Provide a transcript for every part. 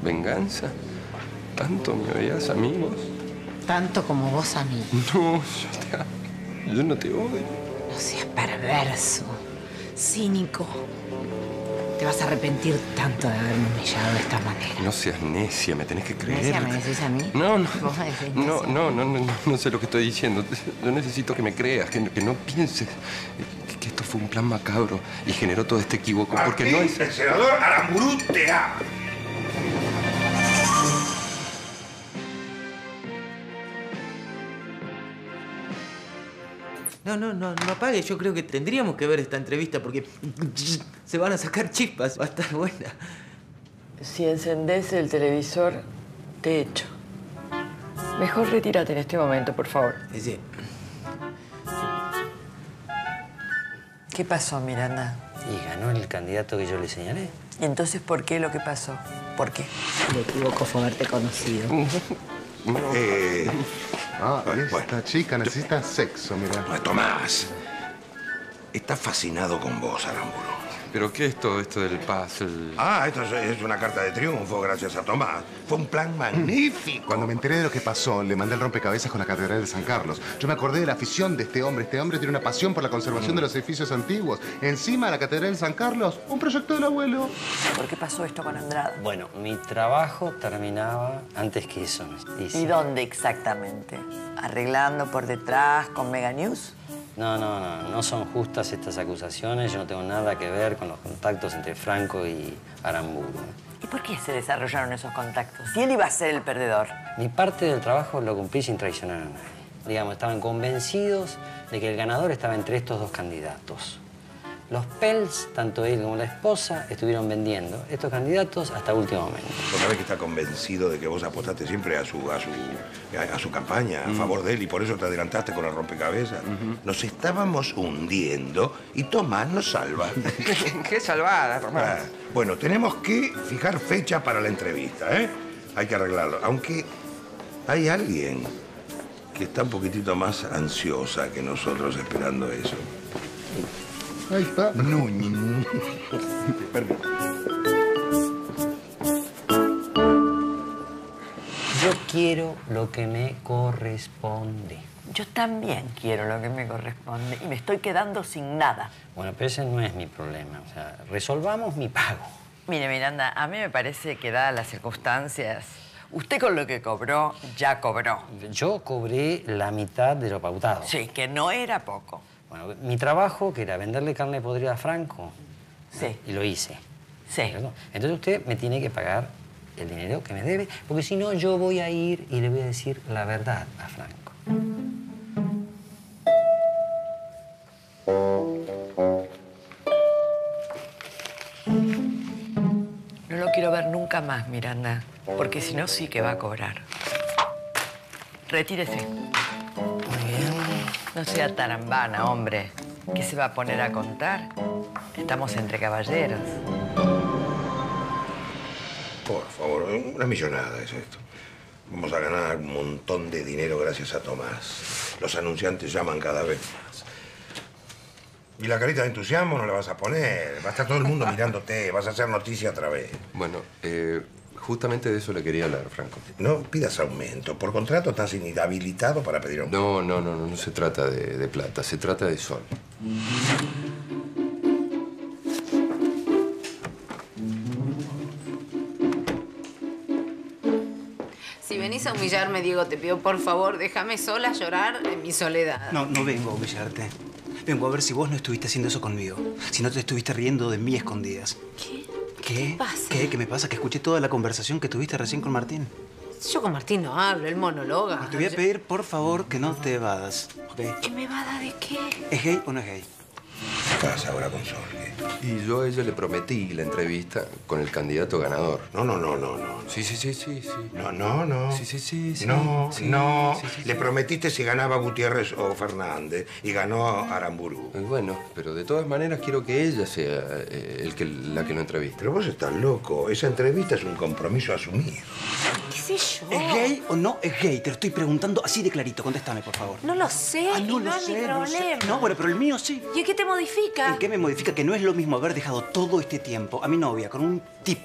¿Venganza? ¿Tanto me odias a mí vos? Tanto como vos a mí. No, yo te amo. Yo no te odio. No seas perverso, cínico. Te vas a arrepentir tanto de haberme humillado de esta manera. No seas necia, me tenés que creer. ¿Necia me decís a mí? No, no. ¿Vos me decís No, necia? no sé lo que estoy diciendo. Yo necesito que me creas, que no pienses que esto fue un plan macabro y generó todo este equívoco. Porque no es... El senador Aramburu te ama. No apague. Yo creo que tendríamos que ver esta entrevista porque se van a sacar chispas. Va a estar buena. Si encendés el televisor, te echo. Mejor retírate en este momento, por favor. Sí. ¿Qué pasó, Miranda? Y ganó el candidato que yo le señalé. ¿Y entonces por qué lo que pasó? ¿Por qué? El equívoco fue haberte conocido. Esta chica necesita sexo, mira. Tomás, está fascinado con vos, Aramburu. ¿Pero qué es todo esto del puzzle? Esto es una carta de triunfo gracias a Tomás. Fue un plan magnífico. Cuando me enteré de lo que pasó, le mandé el rompecabezas con la Catedral de San Carlos. Yo me acordé de la afición de este hombre. Este hombre tiene una pasión por la conservación de los edificios antiguos. Encima, la Catedral de San Carlos, un proyecto del abuelo. ¿Por qué pasó esto con Andrade? Bueno, mi trabajo terminaba antes que eso. ¿Y dónde exactamente? ¿Arreglando por detrás con Mega News? No son justas estas acusaciones. Yo no tengo nada que ver con los contactos entre Franco y Aramburu. ¿Y por qué se desarrollaron esos contactos? Si él iba a ser el perdedor. Mi parte del trabajo lo cumplí sin traicionar a nadie. Digamos, estaban convencidos de que el ganador estaba entre estos dos candidatos. Los Pels, tanto él como la esposa, estuvieron vendiendo estos candidatos hasta último momento. ¿Vos sabés que está convencido de que vos apostaste siempre a su campaña, a favor de él, y por eso te adelantaste con el rompecabezas? Nos estábamos hundiendo y Tomás nos salva. ¿Qué salvada, Tomás? Bueno, tenemos que fijar fecha para la entrevista, ¿eh? Hay que arreglarlo. Aunque hay alguien que está un poquitito más ansiosa que nosotros esperando eso. Ahí está. Yo quiero lo que me corresponde. Yo también quiero lo que me corresponde y me estoy quedando sin nada. Bueno, pero ese no es mi problema. O sea, resolvamos mi pago. Mire, Miranda, a mí me parece que dadas las circunstancias, usted con lo que cobró, ya cobró. Yo cobré la mitad de lo pautado. Sí, que no era poco. Bueno, mi trabajo, que era venderle carne podrida a Franco, Sí. y lo hice. Sí. ¿Cierto? Entonces usted me tiene que pagar el dinero que me debe, porque si no yo voy a ir y le voy a decir la verdad a Franco. No lo quiero ver nunca más, Miranda, porque si no sí que va a cobrar. Retírese. Muy bien. No sea tarambana, hombre. ¿Qué se va a poner a contar? Estamos entre caballeros. Por favor, una millonada es esto. Vamos a ganar un montón de dinero gracias a Tomás. Los anunciantes llaman cada vez más. Y la carita de entusiasmo no la vas a poner. Va a estar todo el mundo mirándote. Vas a hacer noticia otra vez. Bueno, justamente de eso le quería hablar, Franco. No pidas aumento. Por contrato estás inhabilitado para pedir aumento. No se trata de plata. Se trata de sol. Si venís a humillarme, Diego, te pido por favor, déjame sola llorar en mi soledad. No vengo a humillarte. Vengo a ver si vos no estuviste haciendo eso conmigo. Si no te estuviste riendo de mí a escondidas. ¿Qué? ¿Qué? pasa? ¿Qué me pasa? Que escuché toda la conversación que tuviste recién con Martín. Yo con Martín no hablo, él monologa. Te voy a pedir, por favor, que no te evadas, ¿ok? ¿Que me va a dar de qué? ¿Es gay o no es gay? ¿Qué pasa ahora con Sol? Y yo a ella le prometí la entrevista con el candidato ganador. No. Sí. No. Sí. No. Sí. Le prometiste si ganaba Gutiérrez o Fernández y ganó Aramburu. Bueno, pero de todas maneras quiero que ella sea la que lo entreviste. Pero vos estás loco. Esa entrevista es un compromiso asumido. ¿Qué sé yo? ¿Es gay o no es gay? Te lo estoy preguntando así de clarito. Contéstame, por favor. No lo sé, No y lo no es mi sé, no sé. problema. No, bueno, pero el mío sí. ¿Y qué te modifica? ¿En qué me modifica? Que no es lo mismo haber dejado todo este tiempo a mi novia con un tipo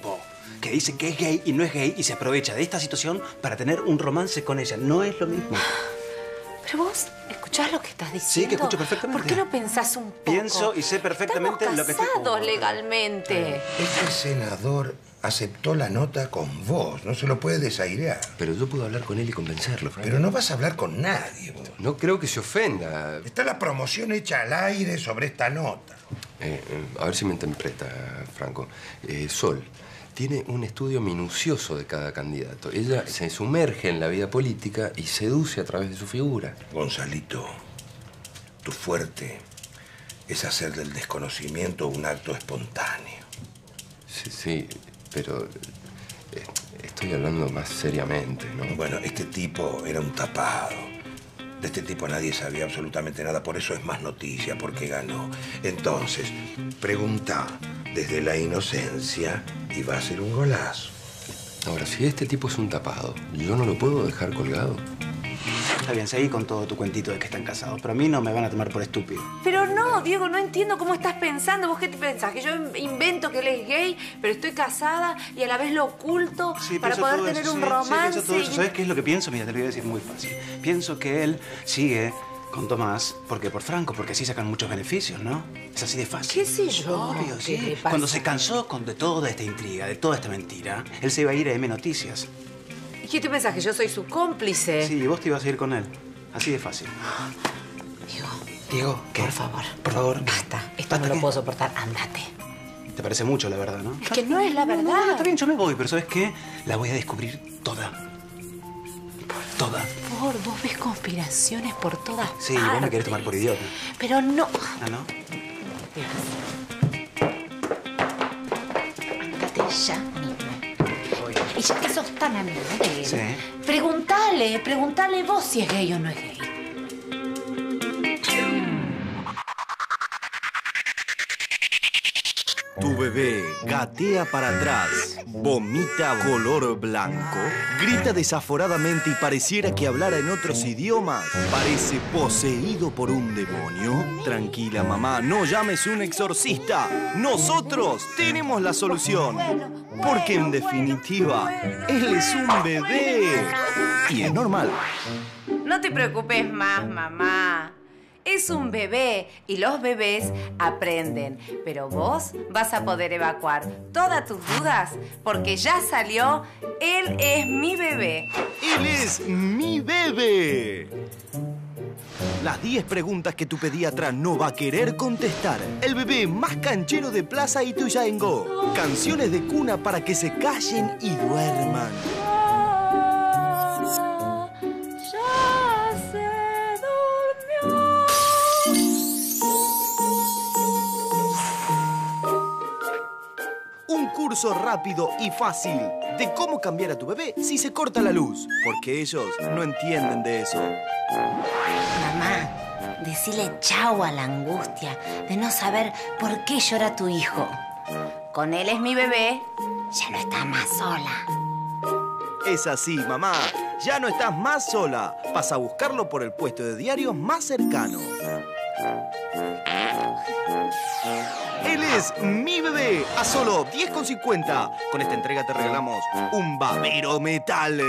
que dice que es gay y no es gay y se aprovecha de esta situación para tener un romance con ella. No es lo mismo. Pero vos, ¿escuchás lo que estás diciendo? Sí, que escucho perfectamente. ¿Por qué no pensás un poco? Pienso y sé perfectamente lo que estoy... Estamos casados legalmente. Este senador aceptó la nota con vos. No se lo puede desairear. Pero yo puedo hablar con él y convencerlo, Franco. Pero no vas a hablar con nadie, vos. No creo que se ofenda. Está la promoción hecha al aire sobre esta nota. A ver si me interpreta, Franco. Sol tiene un estudio minucioso de cada candidato. Ella se sumerge en la vida política y seduce a través de su figura. Gonzalito, tu fuerte es hacer del desconocimiento un acto espontáneo. Sí, pero estoy hablando más seriamente, ¿no? Bueno, este tipo era un tapado. De este tipo nadie sabía absolutamente nada, por eso es más noticia, porque ganó. Entonces, pregunta desde la inocencia y va a ser un golazo. Ahora, si este tipo es un tapado, ¿yo no lo puedo dejar colgado? Está bien, seguí con todo tu cuentito de que están casados, pero a mí no me van a tomar por estúpido. Pero no, Diego, no entiendo cómo estás pensando. ¿Vos qué te pensás? Que yo invento que él es gay, pero estoy casada y a la vez lo oculto para poder tener un romance. Sí, pienso todo eso. ¿Sabes qué es lo que pienso? Mira, te lo voy a decir muy fácil. Pienso que él sigue con Tomás porque por Franco, porque así sacan muchos beneficios, ¿no? Es así de fácil. ¿Qué sé yo? Obvio, ¿Qué sí. le pasa? Cuando se cansó de toda esta intriga, de toda esta mentira, él se iba a ir a M Noticias. ¿Y qué te pensás? ¿Que yo soy su cómplice? Sí, y vos te ibas a ir con él. Así de fácil. Diego, ¿qué? Por favor. Por favor. Basta. Esto no lo puedo soportar. Andate. Te parece mucho, la verdad, ¿no? Es que no es la verdad. No, está bien, yo me voy, pero ¿sabes qué? La voy a descubrir toda. Toda. Por favor, vos ves conspiraciones por todas Sí, partes. vos me querés tomar por idiota. Pero no. ¿Ah, no? Andate ya mismo. Y ya que sos tan amigo de él, Sí. Preguntale vos si es gay o no es gay. Tu bebé gatea para atrás, vomita color blanco, grita desaforadamente y pareciera que hablara en otros idiomas. Parece poseído por un demonio. Tranquila, mamá, no llames un exorcista. Nosotros tenemos la solución. Porque en definitiva, él es un bebé. Y es normal. No te preocupes más, mamá. Es un bebé y los bebés aprenden. Pero vos vas a poder evacuar todas tus dudas porque ya salió. Él es mi bebé. ¡Él es mi bebé! Las 10 preguntas que tu pediatra no va a querer contestar. El bebé más canchero de Plaza Ituzaingó. Canciones de cuna para que se callen y duerman. Ya se durmió. Un curso rápido y fácil de cómo cambiar a tu bebé si se corta la luz. Porque ellos no entienden de eso. Mamá, decile chau a la angustia de no saber por qué llora tu hijo. Con él es mi bebé. Ya no está más sola. Es así, mamá. Ya no estás más sola. Pasa a buscarlo por el puesto de diarios más cercano. Él es mi bebé a solo 10,50. Con esta entrega te regalamos un babero metal.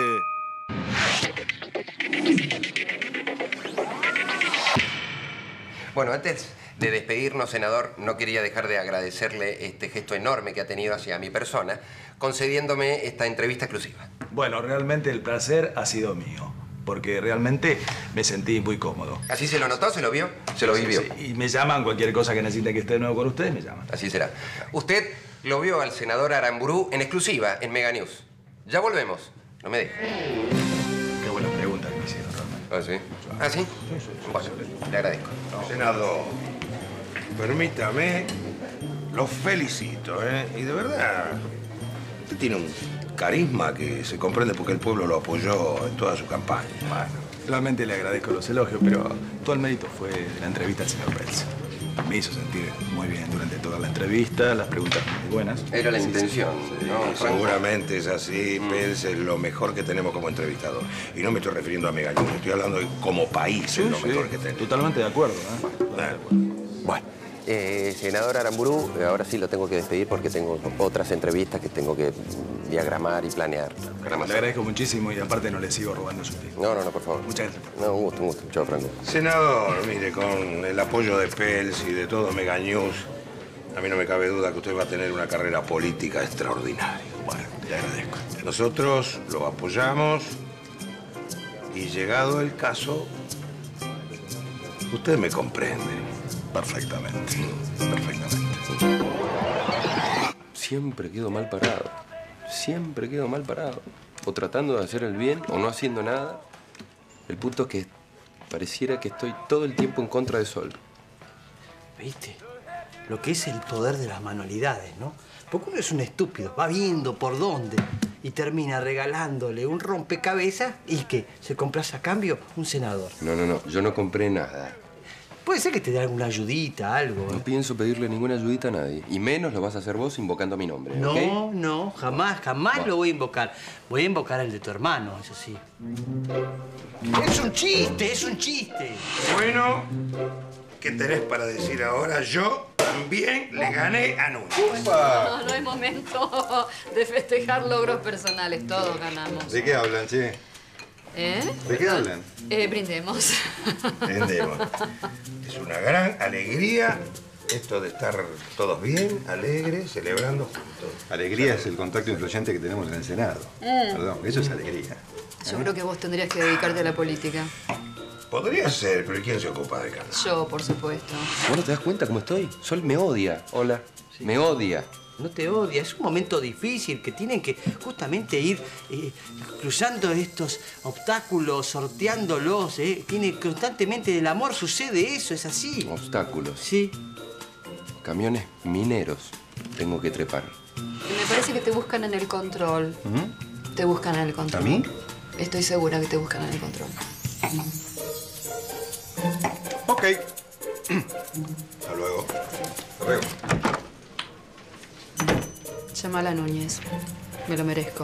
Bueno, antes de despedirnos, senador, no quería dejar de agradecerle este gesto enorme que ha tenido hacia mi persona, concediéndome esta entrevista exclusiva. Bueno, realmente el placer ha sido mío, porque realmente me sentí muy cómodo. ¿Así se lo notó? ¿Se lo vio? ¿Se lo vivió? Sí, y me llaman, cualquier cosa que necesite que esté de nuevo con ustedes, me llaman. Así será. Usted lo vio al senador Aramburú en exclusiva en Mega News. Ya volvemos. No me deje. Qué buena pregunta que me hicieron, realmente. ¿Ah, sí? ¿Ah, sí? Bueno, le agradezco. Senador, permítame, los felicito, ¿eh? Y de verdad, usted tiene un carisma que se comprende porque el pueblo lo apoyó en toda su campaña. Bueno, realmente le agradezco los elogios, pero todo el mérito fue de la entrevista al señor Pels. Me hizo sentir muy bien durante toda la entrevista, las preguntas muy buenas. Era la intención, ¿no? Seguramente es así. Pels es lo mejor que tenemos como entrevistador. Y no me estoy refiriendo a Mega News, estoy hablando de como país es lo mejor que tenemos. Totalmente de acuerdo, ¿eh? Bueno, Senador Aramburu, ahora sí lo tengo que despedir porque tengo otras entrevistas que tengo que diagramar y planear. Le agradezco muchísimo y aparte no le sigo robando su tiempo. No, por favor. Muchas gracias. No, un gusto. Chao, Franco. Senador, mire, con el apoyo de Pels y de todo Mega News, a mí no me cabe duda que usted va a tener una carrera política extraordinaria. Bueno, le agradezco. Nosotros lo apoyamos y llegado el caso, usted me comprende. Perfectamente. Siempre quedo mal parado. O tratando de hacer el bien o no haciendo nada. El punto es que pareciera que estoy todo el tiempo en contra de Sol. ¿Viste? Lo que es el poder de las manualidades, ¿no? Porque uno es un estúpido, va viendo por dónde y termina regalándole un rompecabezas y que se compras a cambio un senador. No, yo no compré nada. Puede ser que te dé alguna ayudita, algo. No pienso pedirle ninguna ayudita a nadie. Y menos lo vas a hacer vos invocando mi nombre, No, ¿ok? no, jamás lo voy a invocar. Voy a invocar el de tu hermano, eso sí. Es un chiste. Bueno, ¿qué tenés para decir ahora? Yo también le gané a Núñez. No es momento de festejar logros personales. Todos ganamos. ¿De qué hablan, che? ¿De qué hablan? Brindemos. Brindemos. Es una gran alegría esto de estar todos bien, alegres, celebrando juntos. Alegría es el contacto influyente que tenemos en el Senado. Perdón, eso es alegría. Yo creo que vos tendrías que dedicarte a la política. Podría ser, pero ¿quién se ocupa de Carlos? Yo, por supuesto. ¿Vos no te das cuenta cómo estoy? Sol me odia. Hola. Sí. Me odia. No te odia, es un momento difícil que tienen que justamente ir cruzando estos obstáculos, sorteándolos. Tiene constantemente, el amor sucede eso, es así. Obstáculos. Sí. Camiones mineros tengo que trepar. Me parece que te buscan en el control. Te buscan en el control. ¿A mí? Estoy segura que te buscan en el control. Ok. Hasta luego. Llámala a Núñez. Me lo merezco.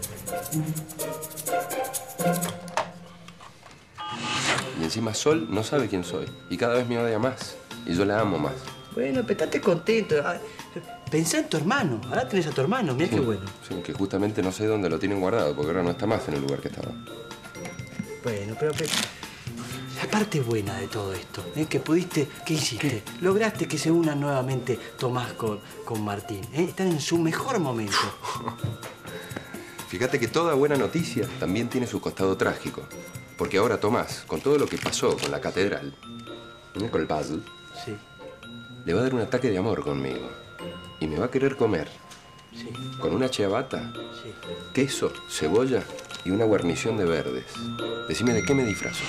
Y encima Sol no sabe quién soy. Y cada vez me odia más. Y yo la amo más. Bueno, pero estate contento. Pensá en tu hermano. Ahora tenés a tu hermano. Mirá qué bueno. Sí, que justamente no sé dónde lo tienen guardado, porque ahora no está más en el lugar que estaba. Bueno, pero la parte buena de todo esto, que pudiste, ¿qué hiciste? Lograste que se unan nuevamente Tomás con Martín. Están en su mejor momento. Fíjate que toda buena noticia también tiene su costado trágico. Porque ahora Tomás, con todo lo que pasó con la catedral, con el puzzle, sí, le va a dar un ataque de amor conmigo. Y me va a querer comer. Sí. Con una ciabatta, sí, queso, cebolla y una guarnición de verdes. Decime de qué me disfrazo.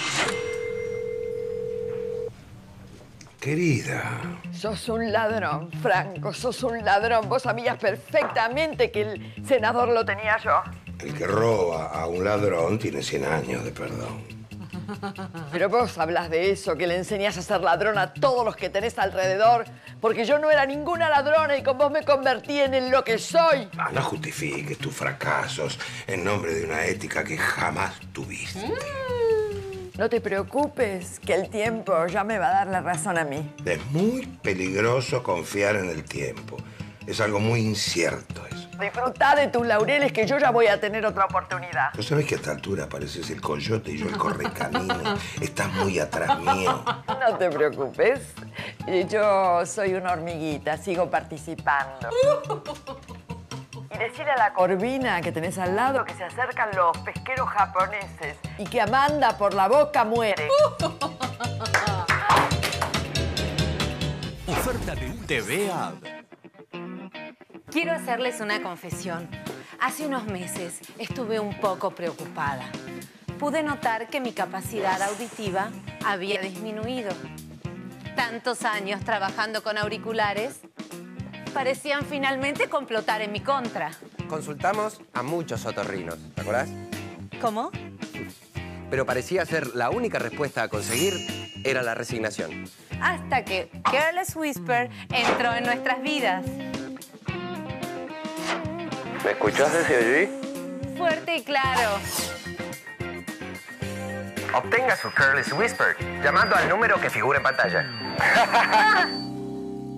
Querida. Sos un ladrón, Franco, sos un ladrón. Vos sabías perfectamente que el senador lo tenía yo. El que roba a un ladrón tiene 100 años de perdón. Pero vos hablas de eso, que le enseñás a ser ladrón a todos los que tenés alrededor, porque yo no era ninguna ladrona y con vos me convertí en lo que soy. No justifiques tus fracasos en nombre de una ética que jamás tuviste. No te preocupes, que el tiempo ya me va a dar la razón a mí. Es muy peligroso confiar en el tiempo. Es algo muy incierto eso. Disfrutá de tus laureles, que yo ya voy a tener otra oportunidad. ¿No sabés que a esta altura pareces el coyote y yo el correcamino? Estás muy atrás mío. No te preocupes. Yo soy una hormiguita, sigo participando. Y decirle a la corvina que tenés al lado que se acercan los pesqueros japoneses y que Amanda por la boca muere. Oferta de TV Ad. Quiero hacerles una confesión. Hace unos meses estuve un poco preocupada. Pude notar que mi capacidad auditiva había disminuido. Tantos años trabajando con auriculares parecían finalmente complotar en mi contra. Consultamos a muchos otorrinos, ¿te acordás? ¿Cómo? Pero parecía ser la única respuesta a conseguir era la resignación. Hasta que Careless Whisper entró en nuestras vidas. ¿Me escuchás desde allí? Fuerte y claro. Obtenga su Careless Whisper llamando al número que figura en pantalla.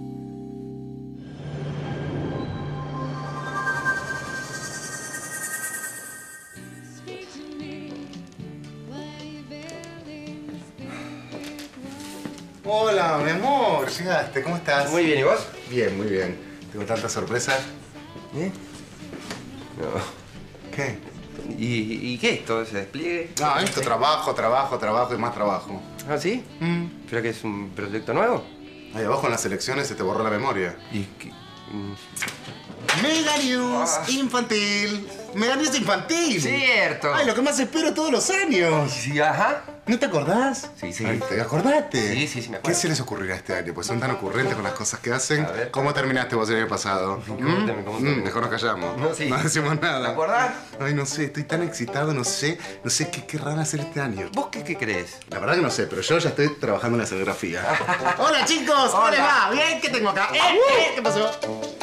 llegaste. ¿Cómo estás? Muy bien, ¿y vos? Bien, muy bien. Tengo tantas sorpresas. ¿Eh? No. ¿Qué? ¿Y qué esto? ¿Se despliegue? No, esto trabajo y más trabajo. ¿Ah, sí? ¿Pero que es un proyecto nuevo? Ahí abajo en las elecciones se te borró la memoria. ¿Y qué? Mega News infantil. Mega News infantil. Cierto. Ay, lo que más espero todos los años. Sí, ajá. ¿No te acordás? Sí, sí. Ay, acordate. Sí, me acuerdo. ¿Qué se les ocurrirá este año? Pues son tan ocurrentes con las cosas que hacen. ¿Cómo terminaste vos el año pasado? ¿Cómo terminé? Mejor nos callamos. No, sí. No decimos nada. ¿Te acordás? Ay, no sé, estoy tan excitado, no sé qué querrán hacer este año. ¿Vos qué crees? La verdad que no sé, pero yo ya estoy trabajando en la escenografía. ¡Hola, chicos! ¿Cómo les va? ¿Bien? ¿Qué tengo acá? ¿Qué pasó?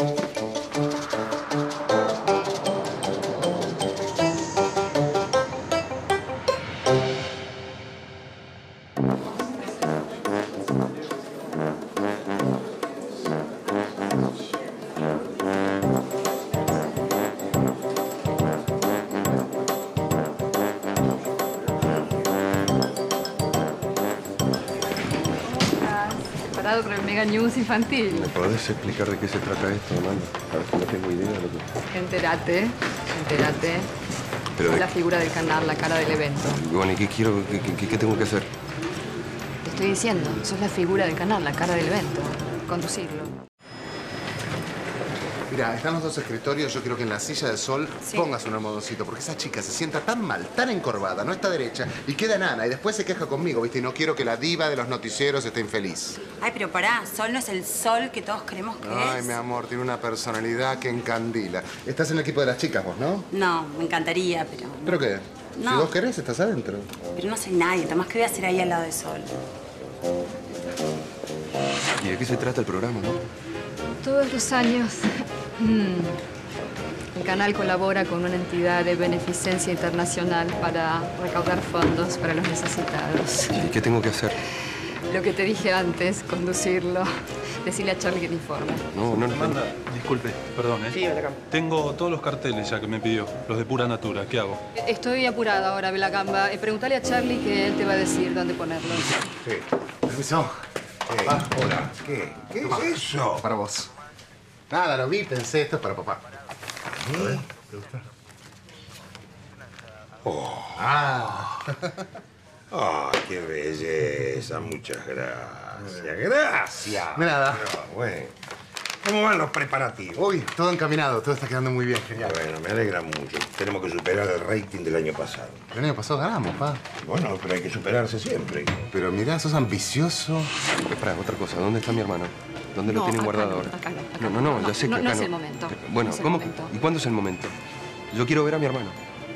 Para el Mega News infantil. ¿Me podés explicar de qué se trata esto, Amanda? A ver, que no tengo idea de lo que... Entérate. Pero Sos la figura del canal, la cara del evento. Bueno, ¿y qué quiero? ¿Qué tengo que hacer? Te estoy diciendo, sos la figura del canal, la cara del evento. Conducirlo. Mira, están los dos escritorios. Yo quiero que en la silla de Sol pongas un almohadoncito, porque esa chica se sienta tan mal, tan encorvada, no está derecha, y queda enana, y después se queja conmigo, ¿viste? Y no quiero que la diva de los noticieros esté infeliz. Ay, pero pará, Sol no es el Sol que todos creemos que es. Ay, mi amor, tiene una personalidad que encandila. Estás en el equipo de las chicas vos, ¿no? No, me encantaría, pero... ¿Pero qué? No. Si vos querés, estás adentro. Pero no soy nadie, Tomás, ¿qué voy a hacer ahí al lado de Sol? ¿Y de qué se trata el programa, no? Todos los años, el canal colabora con una entidad de beneficencia internacional para recaudar fondos para los necesitados. ¿Y qué tengo que hacer? Lo que te dije antes, conducirlo. Decirle a Charlie que te informe. No. Amanda, disculpe, perdón, ¿eh? Sí, Belacam. Tengo todos los carteles ya que me pidió, los de pura natura. ¿Qué hago? Estoy apurada ahora, Belacamba. Preguntale a Charlie que él te va a decir dónde ponerlos. Sí. Permiso. Hola. ¿Qué es eso? Para vos. Nada, lo vi, pensé, esto es para papá. ¿Te gusta? Qué belleza. Muchas gracias. Gracias. De nada. Bueno. ¿Cómo van los preparativos? Uy, todo encaminado, todo está quedando muy bien, genial. Bueno, me alegra mucho. Tenemos que superar el rating del año pasado. El año pasado ganamos, pa. Bueno, pero hay que superarse siempre. Pero mirá, sos ambicioso. Espera, otra cosa. ¿Dónde está mi hermano? ¿Dónde lo tienen guardado ahora? Acá No, ya sé que acá no es el momento. Bueno, No es el ¿cómo? momento. ¿Y cuándo es el momento? Yo quiero ver a mi hermano.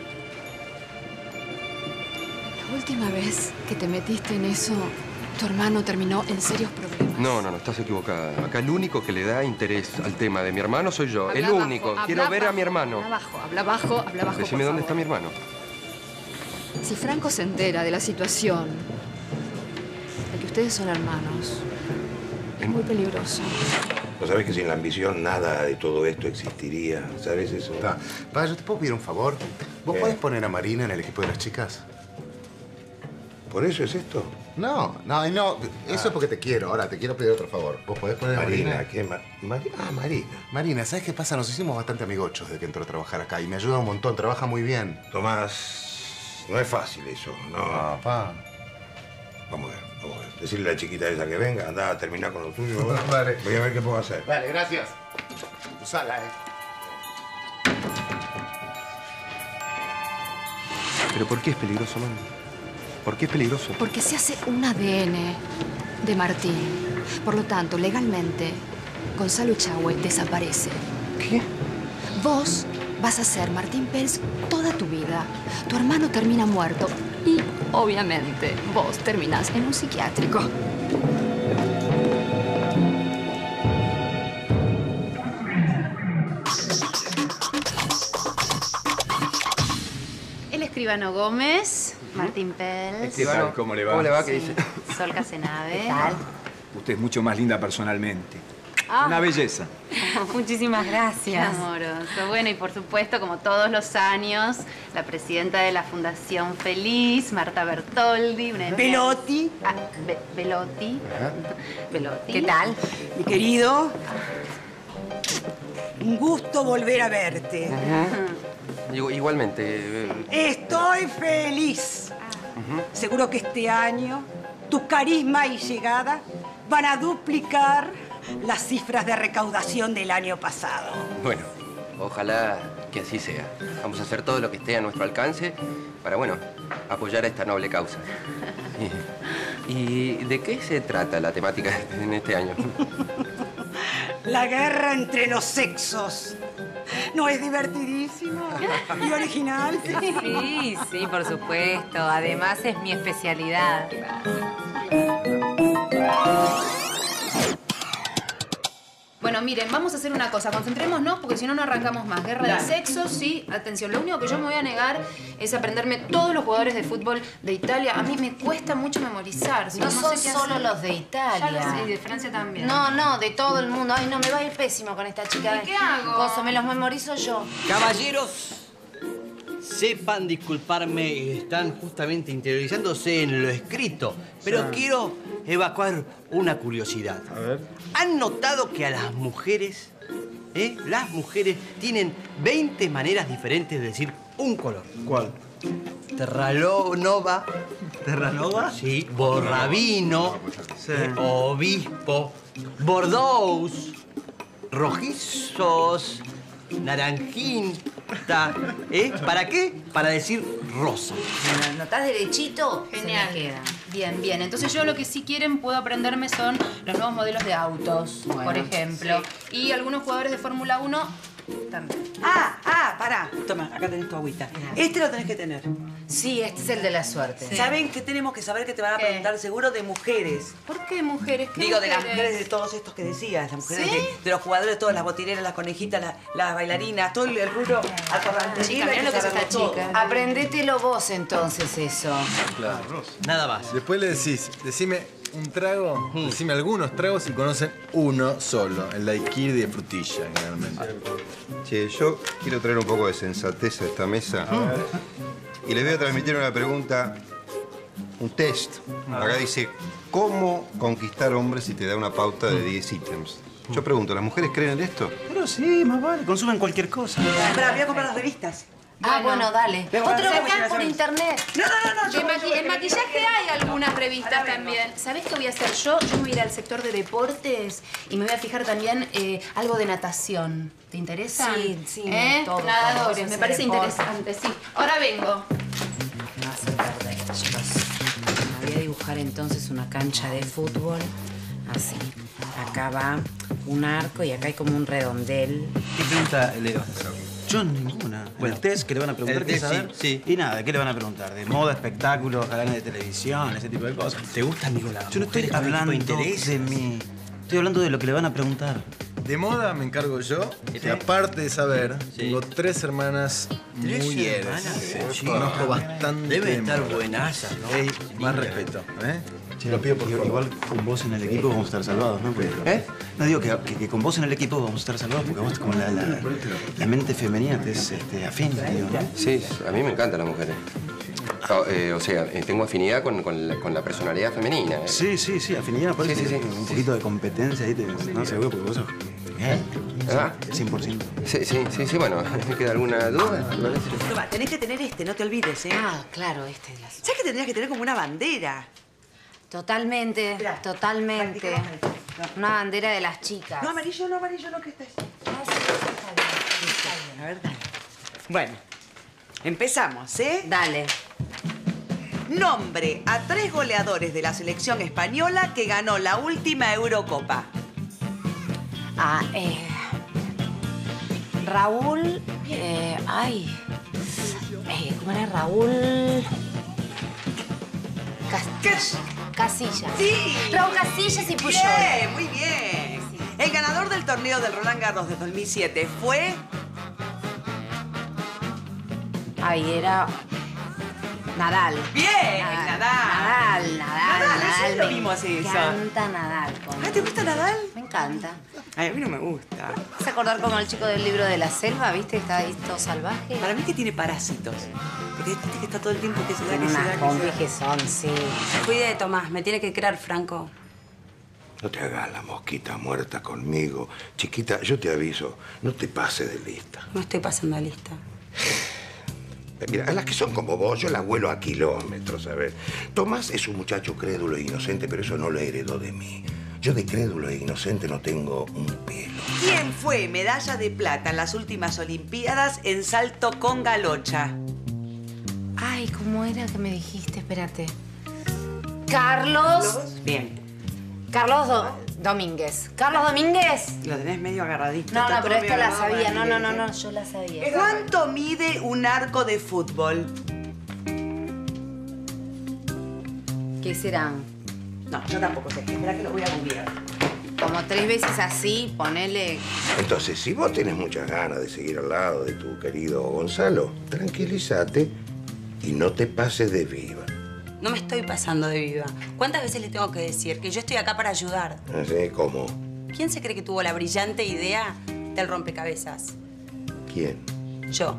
La última vez que te metiste en eso, tu hermano terminó en serios problemas. No, estás equivocada. Acá el único que le da interés al tema de mi hermano soy yo. Habla El bajo, único. habla Quiero ver a bajo, mi hermano. Habla bajo, Decime dónde está mi hermano. Si Franco se entera de la situación, de que ustedes son hermanos, es muy peligroso. ¿No sabes que sin la ambición nada de todo esto existiría? ¿Sabes eso? Pa, ¿yo te puedo pedir un favor? ¿Vos podés poner a Marina en el equipo de las chicas? ¿Por eso es esto? No. Eso es porque te quiero. Ahora, te quiero pedir otro favor. ¿Vos podés poner a Marina? Marina, ¿qué? Marina. Marina, ¿sabes qué pasa? Nos hicimos bastante amigochos desde que entró a trabajar acá y me ayuda un montón. Trabaja muy bien. Tomás, no es fácil eso, ¿no? No, pa. Vamos a ver. Decirle a la chiquita esa que venga, anda a terminar con lo tuyo. Vale. Voy a ver qué puedo hacer. Vale, gracias. Tu sala, ¿Pero por qué es peligroso, mamá? ¿Por qué es peligroso? Porque se hace un ADN de Martín. Por lo tanto, legalmente, Gonzalo Echagüe desaparece. ¿Qué? Vos vas a ser Martín Pels toda tu vida. Tu hermano termina muerto y, obviamente, vos terminás en un psiquiátrico. El escribano Gómez, Martín Pels. ¿Qué tal? ¿Cómo le va? ¿Cómo le va? ¿Qué dice? Sol Casenave. Usted es mucho más linda personalmente. Una belleza. Muchísimas gracias. Qué amoroso. Bueno, y por supuesto, como todos los años, la presidenta de la Fundación Feliz, Marta Bertoldi. Velotti. Velotti. Velotti. ¿Qué tal? Mi querido, un gusto volver a verte. Igualmente. Estoy feliz. Seguro que este año tu carisma y llegada van a duplicar las cifras de recaudación del año pasado. Bueno, ojalá que así sea. Vamos a hacer todo lo que esté a nuestro alcance para, bueno, apoyar a esta noble causa. ¿Y de qué se trata la temática en este año? La guerra entre los sexos. ¿No es divertidísimo y original? Sí, sí, por supuesto. Además es mi especialidad. Bueno, miren, vamos a hacer una cosa. Concentrémonos porque si no, no arrancamos más. Guerra de sexos, sí. Atención, lo único que yo me voy a negar es aprenderme todos los jugadores de fútbol de Italia. A mí me cuesta mucho memorizar. No son solo los de Italia. Ya lo sé, y de Francia también. No, de todo el mundo. Ay, no, me va a ir pésimo con esta chica. ¿Y qué hago? Coso, me los memorizo yo. Caballeros, sepan disculparme, están justamente interiorizándose en lo escrito, pero quiero evacuar una curiosidad. A ver. ¿Han notado que a las mujeres tienen 20 maneras diferentes de decir un color? ¿Cuál? Terranova. ¿Terranova? Sí. Borrabino. Sí. Obispo. Bordeaux. Rojizos. Naranjita. ¿Para qué? Para decir rosa. ¿Me anotás derechito? Genial. Se me queda. Bien, bien. Entonces yo lo que sí quieren puedo aprenderme son los nuevos modelos de autos, por ejemplo. Sí. Y algunos jugadores de Fórmula 1 también. Pará. Toma, acá tenés tu agüita. Este lo tenés que tener. Sí, este es el de la suerte. Sí. ¿Saben qué tenemos que saber que te van a preguntar seguro de mujeres? ¿Por qué mujeres? ¿Qué Digo, mujeres? de las mujeres de todos estos que decías. Las mujeres ¿Sí? de los jugadores, todas las botineras, las conejitas, las bailarinas, todo el rubro acorralante. Chica, mirá lo que es esta chica. Aprendételo vos entonces eso. Claro. Nada más. Después le decís, decime un trago, decime algunos tragos y conocen uno solo, el daiquiri de frutilla, generalmente. Che, yo quiero traer un poco de sensatez a esta mesa. Y les voy a transmitir una pregunta, un test. Acá dice, ¿cómo conquistar hombres si te da una pauta de 10 ítems? Yo pregunto, ¿las mujeres creen en esto? Pero sí, más vale, consumen cualquier cosa. Espera, voy a comprar las revistas. Bueno, dale. Otro acá por internet. No. En maquillaje hay algunas revistas también. ¿Sabés qué voy a hacer yo? Yo me voy a ir al sector de deportes y me voy a fijar también algo de natación. ¿Te interesa? Sí. Todo, nadadores, me parece interesante, sí. Ahora vengo. Me vas a perder, chicos. Me voy a dibujar entonces una cancha de fútbol. Así. Acá va un arco y acá hay como un redondel. ¿Qué pregunta le vas a hacer? Yo ninguna. Bueno, el test que le van a preguntar, ¿qué saber? Sí. Y nada, ¿qué le van a preguntar? ¿De moda, espectáculos, canales de televisión, ese tipo de cosas? ¿Te gusta, Nicolás? Yo no estoy hablando de mí. Estoy hablando de lo que le van a preguntar. De moda me encargo yo, que aparte de saber, tengo 3 hermanas muy hermanas. Conozco bastante. Debe estar buenazas, ¿no? Ey, más respeto, ¿eh? Che, lo pido por favor. Igual con vos en el equipo vamos a estar salvados, ¿no? Porque, No digo que con vos en el equipo vamos a estar salvados porque vos como la mente femenina te es afín, digo, ¿no? Sí, a mí me encantan las mujeres. O sea, tengo afinidad con la personalidad femenina. Sí, afinidad, por eso. Sí. Un poquito de competencia ahí, no seguro, porque vos sos genial. 100%. Sí, bueno, ¿me queda alguna duda? Toma, tenés que tener este, no te olvides, ¿eh? Claro, este es la suerte. ¿Sabes que tendrías que tener como una bandera? Totalmente. Una bandera de las chicas. No, amarillo, que está ahí. A ver, dale. Bueno, empezamos, ¿eh? Dale. Nombre a 3 goleadores de la selección española que ganó la última Eurocopa. Raúl... ¿cómo era Raúl? Casillas. Sí. Raúl Casillas y Puyol. Bien, muy bien. El ganador del torneo del Roland Garros de 2007 fue... Era... Nadal. Bien, Nadal. Nadal. Lo mismo hace eso. Me encanta Nadal. ¿Te gusta Nadal? Me encanta. Ay, a mí no me gusta. ¿Vas a acordar como el chico del libro de la selva, viste? Está ahí todo salvaje. Para mí que tiene parásitos. Porque viste que está todo el tiempo que se da, Tiene que se unas da, que se combis da. que son, sí. Cuide de Tomás, me tiene que creer, Franco. No te hagas la mosquita muerta conmigo. Chiquita, yo te aviso, no te pases de lista. No estoy pasando lista. Mira, a las que son como vos, yo las vuelo a kilómetros, ¿sabes? Tomás es un muchacho crédulo e inocente, pero eso no lo heredó de mí. Yo de crédulo e inocente no tengo un pelo. ¿Quién fue medalla de plata en las últimas Olimpiadas en salto con galocha? Ay, ¿cómo era que me dijiste? Espérate. Carlos. Bien. Carlos Domínguez. ¿Carlos Domínguez? Lo tenés medio agarradito. No, está no, todo pero esto medio la agarrado, sabía. No, Martín. yo la sabía. ¿Cuánto mide un arco de fútbol? ¿Qué serán? No, yo tampoco sé. Espera que lo voy a googlear. Como 3 veces así, ponele... Entonces, si vos tenés muchas ganas de seguir al lado de tu querido Gonzalo, tranquilízate y no te pases de viva. No me estoy pasando de viva. ¿Cuántas veces le tengo que decir que yo estoy acá para ayudar? ¿Así? ¿Cómo? ¿Quién se cree que tuvo la brillante idea del rompecabezas? ¿Quién? Yo.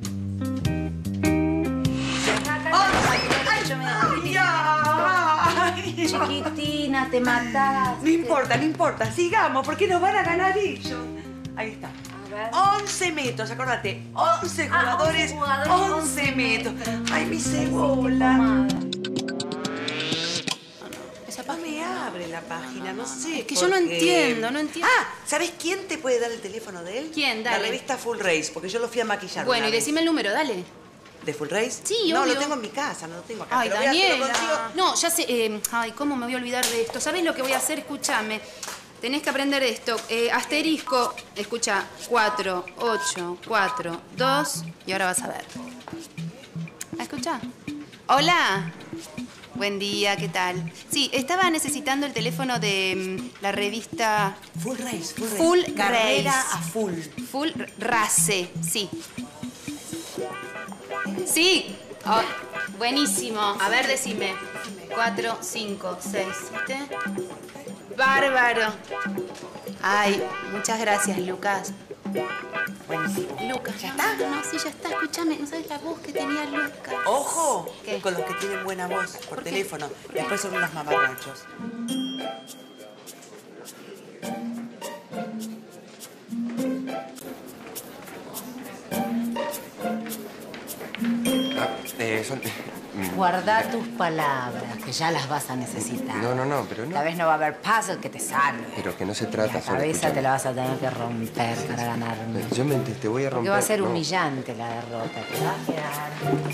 Chiquitina, te mataste. No importa, no importa. Sigamos, porque nos van a ganar ellos. Ahí está. 11 metros, acordate. 11 jugadores, 11 metros. Ay, mi cebola. No me abre la página, no sé. Es que yo no entiendo, no entiendo. Ah, ¿sabes quién te puede dar el teléfono de él? ¿Quién? Dale. La revista Full Race, porque yo lo fui a maquillar. Bueno, una y vez. decime el número, dale. ¿De Full Race? Sí, No, obvio. lo tengo en mi casa, no lo tengo acá. Ay, Te lo te lo Daniela. consigo. No, ya sé. Ay, ¿cómo me voy a olvidar de esto? ¿Sabés lo que voy a hacer? Escúchame. Tenés que aprender esto. Asterisco, escucha, 4, 8, 4, 2, y ahora vas a ver. Escucha. Hola. Buen día, ¿qué tal? Sí, estaba necesitando el teléfono de la revista... Full Race, Full Race. Full Carrera Race. a full. Full Race, sí. Sí. Oh, buenísimo. A ver, decime. 4, 5, 6, 7. Bárbaro. Ay, muchas gracias, Lucas. Buenísimo. Lucas, ¿ya está? No, sí, ya está. Escúchame, ¿no sabes la voz que tenía Lucas? Ojo ¿Qué? con los que tienen buena voz por teléfono. Después son unos mamarrachos. Guarda tus palabras, que ya las vas a necesitar. No, pero no. Esta vez no va a haber puzzle que te salve. Pero que no se trata La solo de cabeza escuchar. te la vas a tener que romper para ganarme. Yo te voy a romper. Porque va a ser no. humillante la derrota. Te va a quedar.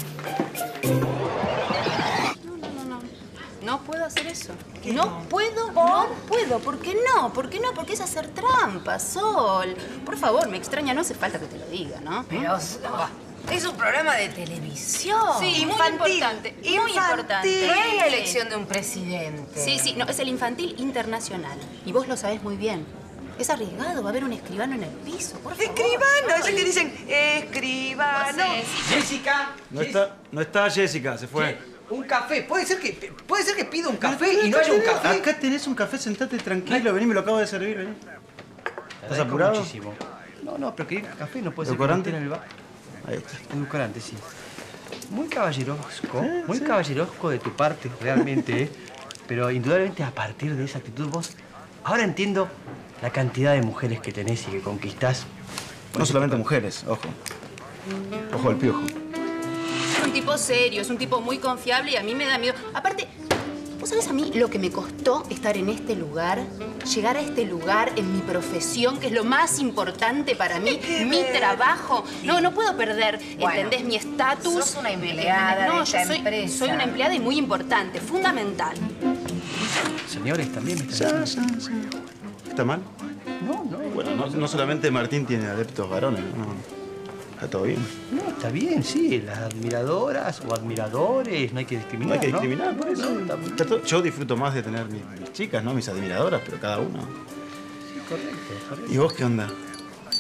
No puedo hacer eso. No puedo, no puedo. ¿Por qué no? ¿Por qué no? Porque es hacer trampa, Sol. Por favor, me extraña, no hace falta que te lo diga, ¿no? Pero es un programa de televisión. Sí, Infantil. muy importante. Muy Infantil. importante. No es la elección de un presidente. Sí, no, es el infantil internacional. Y vos lo sabés muy bien. Es arriesgado, va a haber un escribano en el piso, por favor. Escribano, ese que dicen escribano. No sé, sí. Jessica. No está Jessica, se fue. Un café. ¿Puede ser que pida un café y no haya un café? Acá tenés un café, sentate tranquilo, vení, me lo acabo de servir, vení. ¿Estás apurado? Muchísimo. No, pero quería café, no puede ser que ¿Edulcorante? no esté en el bar. Ahí está. Edulcorante, sí. Muy caballerosco de tu parte, realmente, ¿eh? Pero indudablemente a partir de esa actitud vos... Ahora entiendo la cantidad de mujeres que tenés y que conquistás. No solamente mujeres, ojo. Ojo al piojo. Es un tipo serio, es un tipo muy confiable y a mí me da miedo. Aparte, ¿vos sabés a mí lo que me costó estar en este lugar? Llegar a este lugar en mi profesión, que es lo más importante para mí, mi trabajo. No puedo perder, Bueno, ¿entendés? Mi estatus. sos una empleada de esta empresa. soy una empleada y muy importante, fundamental. Señores, también me están diciendo. ¿Está mal? No. Bueno, no solamente Martín tiene adeptos varones, ¿no? Está todo bien. No, está bien, sí. Las admiradoras o admiradores, no hay que discriminar. No hay que discriminar, por eso. No, está bien. Yo disfruto más de tener mis chicas, ¿no? Mis admiradoras, pero cada uno. Sí, correcto. ¿Y vos qué onda?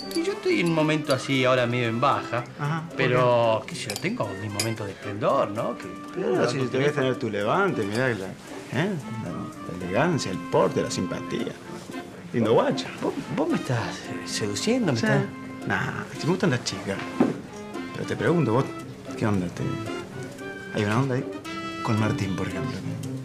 Y yo estoy en un momento así, ahora medio en baja. Ajá, pero, qué sé yo, tengo mis momentos de esplendor, ¿no? Claro, si te ves tener tu levante, mirá la elegancia, el porte, la simpatía. Lindo guacho. ¿Vos me estás seduciendo? ¿Me Sí. estás...? Nah, si me gustan las chicas. Pero te pregunto, vos, ¿qué onda? ¿Hay una onda ahí? Con Martín, por ejemplo.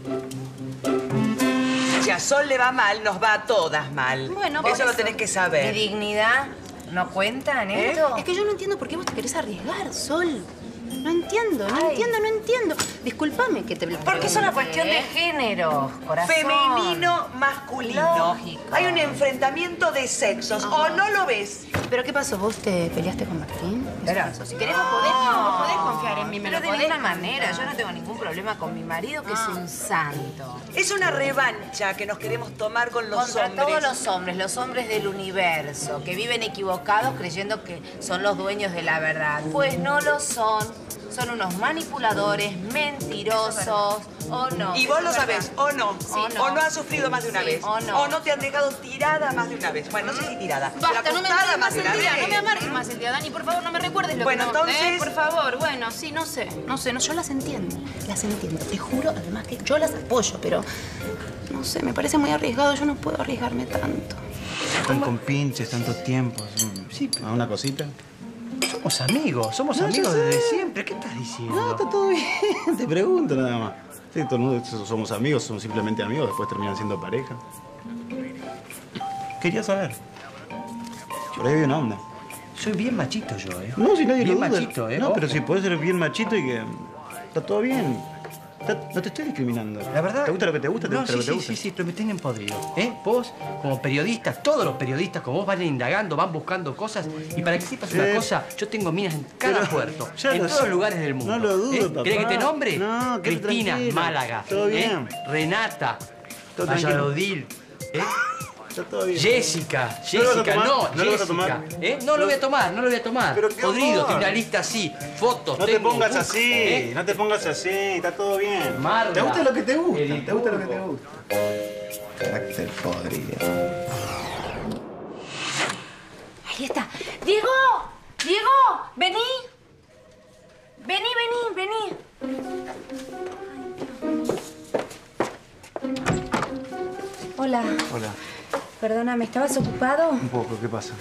Si a Sol le va mal, nos va a todas mal. Bueno, eso lo tenés que saber. ¿Mi dignidad no cuenta en esto? Es que yo no entiendo por qué vos te querés arriesgar, Sol. No entiendo. Disculpame que te Porque es una cuestión de género, corazón. Femenino, masculino. Lógico. Hay un enfrentamiento de sexos. ¿O no lo ves? ¿Pero qué pasó? ¿Vos te peleaste con Martín? Pero, Si querés, vos podés confiar en mí. Me pero lo de podés ninguna contar. manera. Yo no tengo ningún problema con mi marido, que es un santo. Es una revancha que nos queremos tomar con los Contra hombres. todos los hombres del universo, que viven equivocados creyendo que son los dueños de la verdad. Pues no lo son. Son unos manipuladores, mentirosos, o no. Y vos lo sabés, o no. O no. O no has sufrido más de una Sí, vez. o no. O no te han dejado tirada más de una vez. Bueno, no sé si tirada. Basta, pero no me acostada amargues más el día, vez. no me amargues más el día, Dani, por favor, no me recuerdes lo Bueno, que no, entonces- por favor, bueno, sí, no sé, yo las entiendo, te juro, además que yo las apoyo, pero, no sé, me parece muy arriesgado, yo no puedo arriesgarme tanto. Están con pinches tanto tiempo. Sí, ¿a una cosita? Somos amigos No, amigos yo sé. desde siempre. ¿Qué estás diciendo? No, está todo bien. Te pregunto nada más. Sí, todo el mundo somos amigos, somos simplemente amigos, después terminan siendo pareja. Quería saber. Por ahí había una onda. Soy bien machito yo, ¿eh? No, si nadie bien lo duda. machito, ¿eh? No, Ojo. pero si podés ser bien machito y que... Está todo bien. No te estoy discriminando. La verdad... ¿Te gusta lo que te gusta? ¿Te No, gusta sí, lo que te sí, gusta? sí, pero me tienen podrido. ¿Eh? Vos, como periodistas, todos los periodistas, como vos van indagando, van buscando cosas. Y para que sepas una cosa, yo tengo minas en cada Pero puerto, ya en lo todos sé. los lugares del mundo. No lo dudo, papá. ¿Querés que te nombre? No, quédate Cristina, tranquilo. Málaga. Todo bien. Renata, Todo tranquilo. Valladolid. Está todo bien. Jessica, ¿No lo vas a Jessica, tomar? no, ¿No lo vas a Jessica. tomar? No lo voy a tomar, no lo voy a tomar. Pero qué Podrido, horror. tiene una lista así, fotos, No te tengo, pongas uf, así, no te pongas así, está todo bien. Marla. ¿Te gusta lo que te gusta? El ¿Te gusta lo que te gusta? Carácter podrido. Ahí está. ¡Diego! ¡Diego! ¡Vení! ¡Vení! Hola. Hola. Perdóname, ¿estabas ocupado? Un poco, ¿qué pasa?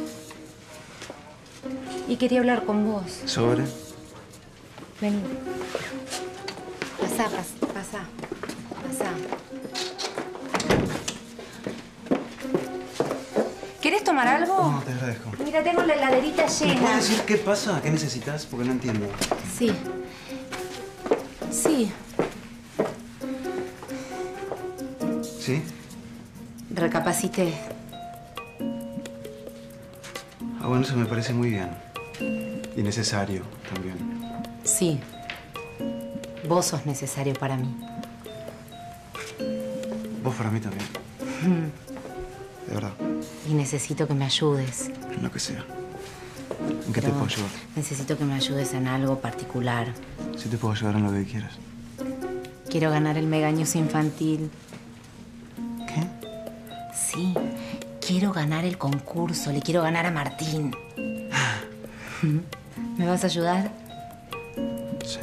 Y quería hablar con vos. ¿Sobre? Vení. Pasá. ¿Querés tomar algo? No, te agradezco. Mira, tengo la heladerita ¿Me llena. puedes decir qué pasa? ¿Qué necesitas? Porque no entiendo. Sí. ¿Sí? Recapacité. Ah, bueno, eso me parece muy bien. Y necesario también. Sí. Vos sos necesario para mí. Vos para mí también. De verdad. Y necesito que me ayudes. En lo que sea. ¿En qué te Pero puedo ayudar? Necesito que me ayudes en algo particular. Sí te puedo ayudar en lo que quieras. Quiero ganar el Megaños infantil. ¿Qué? Sí. Quiero ganar el concurso. Le quiero ganar a Martín. ¿Me vas a ayudar? Sí.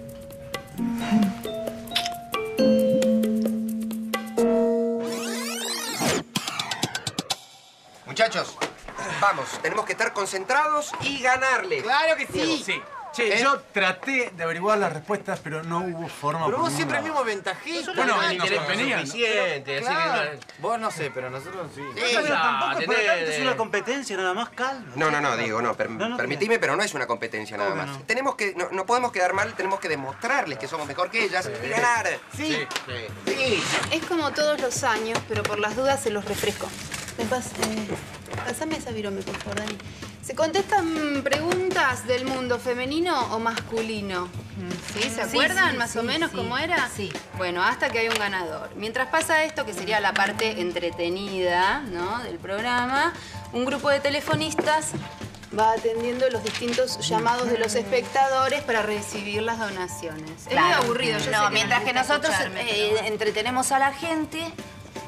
Muchachos, vamos, tenemos que estar concentrados y ganarle. ¡Claro que sí! Sí. Che, yo traté de averiguar las respuestas, pero no hubo forma. Pero por vos siempre el ningún mismo ventajista. Bueno, Dani, y no tenés somos venía, ¿no? suficiente, así Claro. que vos no sé, pero nosotros sí. No, pero tampoco es para tanto, es una competencia, nada más, calma. No, Diego, no. Permitime, pero no es una competencia nada más. Tenemos que, no podemos quedar mal, tenemos que demostrarles que somos mejor que ellas y ganar. Sí. Es como todos los años, pero por las dudas se los refresco. Pásame esa virome, por favor, Dani. ¿Se contestan preguntas del mundo femenino o masculino? ¿Sí? ¿Se acuerdan sí, más o sí, menos sí. cómo era? Sí. Bueno, hasta que hay un ganador. Mientras pasa esto, que sería la parte entretenida, ¿no?, del programa, un grupo de telefonistas va atendiendo los distintos llamados de los espectadores para recibir las donaciones. Es muy aburrido, yo sé No, que mientras no que les gusta nosotros escucharme, pero- entretenemos a la gente,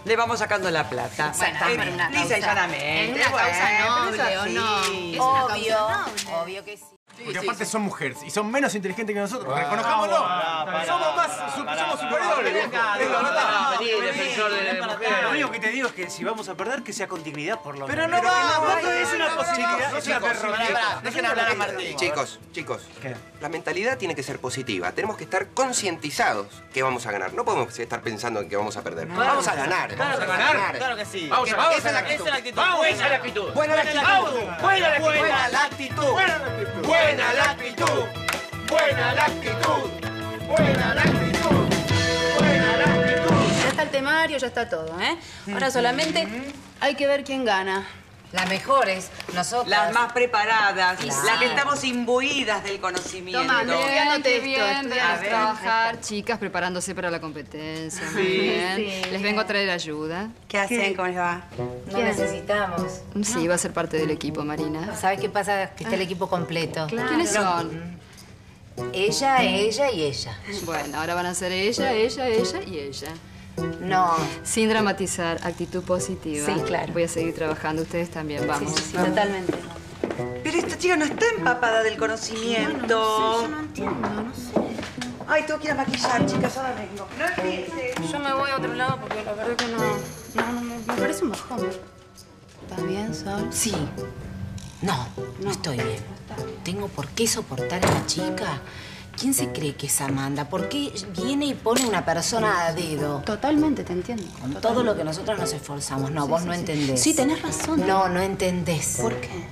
le vamos sacando la plata. Lisa y llanamente. Es una causa noble, pero ¿o es no? así. Es una causa noble. Obvio que sí. Porque aparte son mujeres y son menos inteligentes que nosotros. Reconozcámoslo. Somos superiores. Es la verdad. defensor de la mujer. Lo único que te digo es que si vamos a perder, que sea con dignidad por lo menos. Pero no va. Es una posibilidad. Es una Pará, dejen hablar a Martín. Chicos, la mentalidad tiene que ser positiva. Tenemos que estar concientizados que vamos a ganar. No podemos estar pensando en que vamos a perder. Vamos a ganar. Claro que ganar. Claro que sí. Vamos, esa es la actitud. Buena la actitud. Buena la actitud. Buena la actitud. Buena la actitud. Buena la actitud. Buena la actitud. Buena la actitud. Ya está el temario, ya está todo, ¿eh? Ahora solamente hay que ver quién gana. Las mejores, nosotros. Las más preparadas, Claro. las que estamos imbuidas del conocimiento. Toma, Qué bien, estudiando. a trabajar, chicas, preparándose para la competencia. Muy Sí, bien. sí. Les vengo a traer ayuda. ¿Qué hacen? ¿Cómo les va? No necesitamos. Sí, va a ser parte del equipo, Marina. ¿Sabes qué pasa? Que está el equipo completo. ¿Quiénes son? Ella y ella. Bueno, ahora van a ser ella y ella. No. Sin dramatizar, actitud positiva. Sí, claro. Voy a seguir trabajando, ustedes también, vamos. Sí, totalmente. Pero esta chica no está empapada del conocimiento. Yo no entiendo, no sé. Ay, tengo que ir a maquillar, chicas, ahora vengo. No empieces. Yo me voy a otro lado porque la verdad que no me parece un bajón. ¿Estás bien, Sol? Sí. No estoy bien. Tengo por qué soportar a la chica. ¿Quién se cree que es Amanda? ¿Por qué viene y pone una persona a dedo? Totalmente, te entiendo. Con todo lo que nosotros nos esforzamos. No, vos no entendés. Sí, tenés razón. No entendés. ¿Por qué?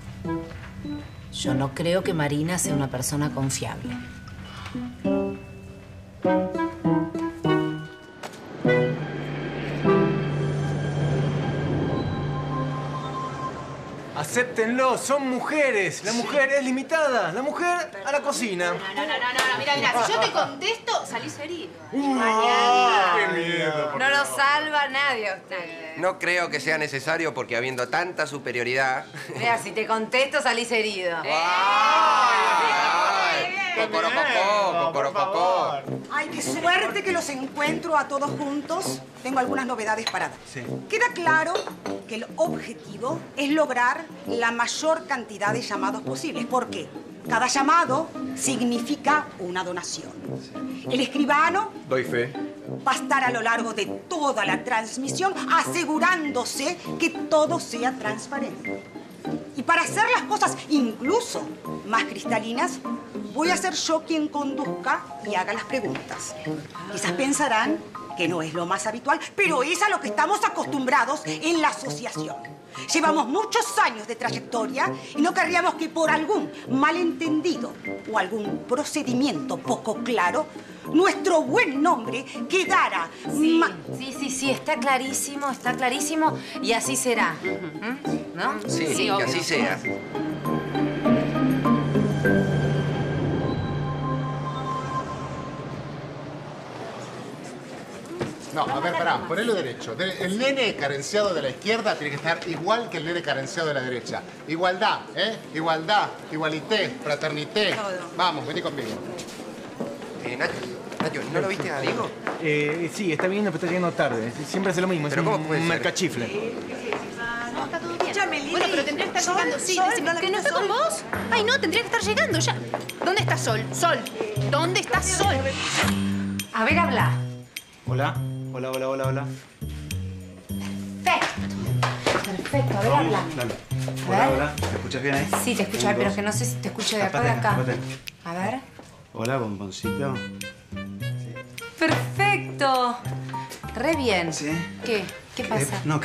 Yo no creo que Marina sea una persona confiable. Acéptenlo, son mujeres. La mujer es limitada. La mujer a la cocina. No, mira, si yo te contesto, salís herido. ¡Qué miedo! No lo salva nadie a ustedes. No creo que sea necesario porque habiendo tanta superioridad... Mira, si te contesto, salís herido. Cocorococó. Ay, qué suerte que los encuentro a todos juntos. Tengo algunas novedades para dar. Sí. Queda claro que el objetivo es lograr la mayor cantidad de llamados posibles. ¿Por qué? Cada llamado significa una donación. El escribano Doy fe. va a estar a lo largo de toda la transmisión asegurándose que todo sea transparente. Y para hacer las cosas incluso más cristalinas, voy a ser yo quien conduzca y haga las preguntas. Quizás pensarán que no es lo más habitual, pero es a lo que estamos acostumbrados en la asociación. Llevamos muchos años de trayectoria y no querríamos que por algún malentendido o algún procedimiento poco claro, nuestro buen nombre quedara... Sí, está clarísimo, y así será. ¿No? Sí, que obvio. así sea. No, a ver, pará, ponelo derecho. El nene carenciado de la izquierda tiene que estar igual que el nene carenciado de la derecha. Igualdad, ¿eh? Igualdad, igualité, fraternité. Vamos, vení conmigo. Nacho, ¿no lo viste a Diego? Sí, está viniendo, pero está llegando tarde. Siempre hace lo mismo. ¿Pero es cómo un puede ser? mercachifle. No, está todo bien. Ya, Melissa. Bueno, pero tendría que estar llegando. Sí, Sol, decime, ¿no ¿que la no está viste con Sol? vos? Ay, no, tendría que estar llegando ya. ¿Dónde está Sol? Sol, ¿dónde está Sol? A ver, habla. Hola. Hola. Perfecto, a ver, habla. Dale. A ver. Hola. ¿Me escuchas bien ahí? Sí, te escucho, pero que no sé si te escucho de acá o de acá. A ver. Hola, bomboncito. Perfecto. Re bien. ¿Sí? ¿Qué? ¿Qué pasa? No,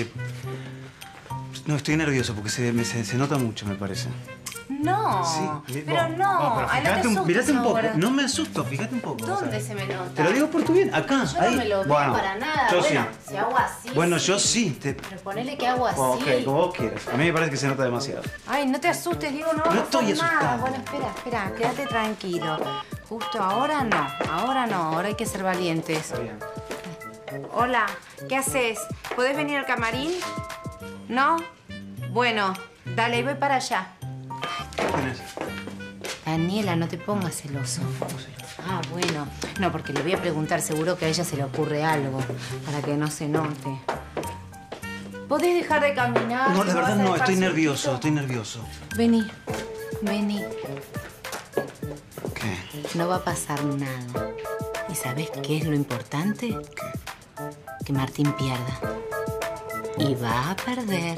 No, estoy nervioso porque se nota mucho, me parece. No, Sí, pero no. pero Ay, no te asustes mirate un poco. ahora. No me asusto, fíjate un poco. ¿Dónde se me nota? Te lo digo por tu bien. Acá, Yo ahí. no me lo veo Bueno, para nada. yo Bueno, sí. si hago así. Bueno, sí. yo sí. Pero ponele que hago así. Ok, como vos quieras. A mí me parece que se nota demasiado. Ay, no te asustes, Diego, no va a No pasar estoy nada. asustado. Bueno, espera, quédate tranquilo. Justo ahora no, ahora hay que ser valientes. Está bien. Hola, ¿qué haces? ¿Podés venir al camarín? ¿No? Bueno, dale, voy para allá. ¿Qué tenés? Daniela, no te pongas celoso. Ah, bueno. No, porque le voy a preguntar, seguro que a ella se le ocurre algo, para que no se note. ¿Podés dejar de caminar? No, la verdad no, estoy nervioso. Vení, vení. ¿Qué? No va a pasar nada. ¿Y sabés qué es lo importante? ¿Qué? Que Martín pierda. Y va a perder.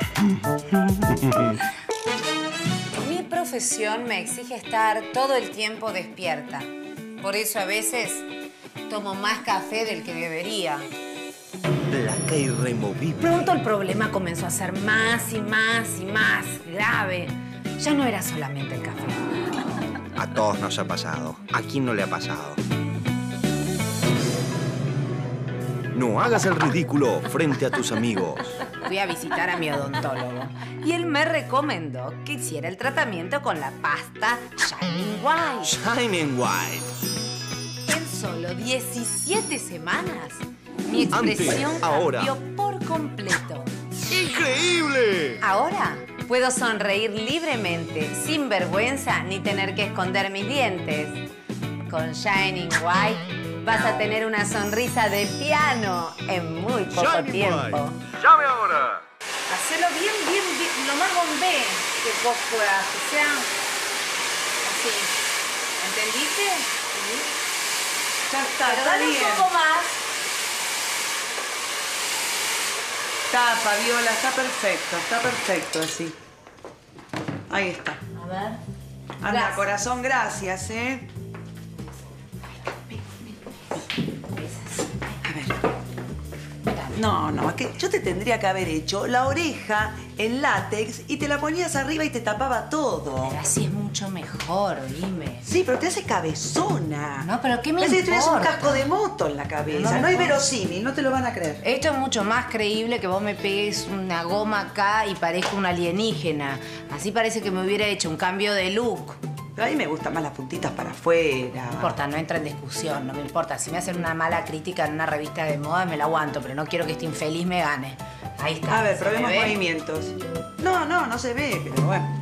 Mi profesión me exige estar todo el tiempo despierta. Por eso a veces tomo más café del que debería. Placa irremovible. Pronto el problema comenzó a ser más y más y más grave. Ya no era solamente el café. A todos nos ha pasado. ¿A quién no le ha pasado? No hagas el ridículo frente a tus amigos. Fui a visitar a mi odontólogo y él me recomendó que hiciera el tratamiento con la pasta Shining White. Shining White. En solo 17 semanas, mi expresión Antes, ahora. cambió por completo. ¡Increíble! Ahora puedo sonreír libremente, sin vergüenza ni tener que esconder mis dientes. Con Shining White vas a tener una sonrisa de piano en muy poco Shining tiempo. White. ¡Llame ahora! Hacelo bien, lo más bombé que vos puedas, que sea así. ¿Entendiste? Ya está, Pero está dale bien. un poco más. Está, Fabiola, está perfecto así. Ahí está. A ver. Anda, Gracias. corazón, gracias, ¿eh? A ver. No, que yo te tendría que haber hecho la oreja en látex y te la ponías arriba y te tapaba todo. Pero así es mucho mejor, oíme. Sí, pero te hace cabezona. No, pero ¿qué me Parece que tuvieras un importa? casco de moto en la cabeza. No es verosímil, no te lo van a creer. Esto es mucho más creíble que vos me pegues una goma acá y parezca una alienígena. Así parece que me hubiera hecho un cambio de look. Pero a mí me gustan más las puntitas para afuera. No importa, no entra en discusión, no me importa. Si me hacen una mala crítica en una revista de moda, me la aguanto, pero no quiero que este infeliz me gane. Ahí está. A ver, ¿Se probemos me ve? movimientos. No se ve, pero bueno.